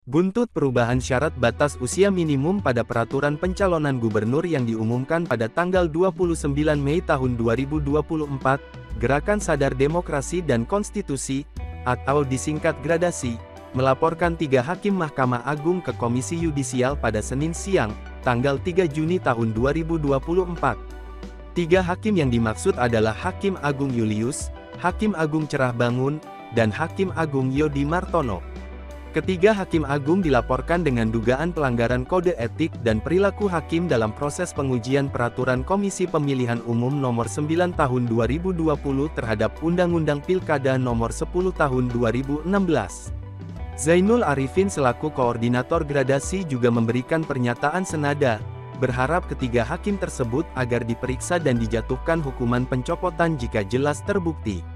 Buntut perubahan syarat batas usia minimum pada peraturan pencalonan gubernur yang diumumkan pada tanggal 29 Mei tahun 2024, Gerakan Sadar Demokrasi dan Konstitusi, atau disingkat Gradasi, melaporkan 3 hakim Mahkamah Agung ke Komisi Yudisial pada Senin siang, tanggal 3 Juni tahun 2024. 3 hakim yang dimaksud adalah Hakim Agung Julius, Hakim Agung Cerah Bangun, dan Hakim Agung Yodi Martono. Ketiga hakim agung dilaporkan dengan dugaan pelanggaran kode etik dan perilaku hakim dalam proses pengujian peraturan Komisi Pemilihan Umum Nomor 9 Tahun 2020 terhadap Undang-Undang Pilkada Nomor 10 Tahun 2016. Zainul Arifin selaku koordinator gradasi juga memberikan pernyataan senada, berharap ketiga hakim tersebut agar diperiksa dan dijatuhkan hukuman pencopotan jika jelas terbukti.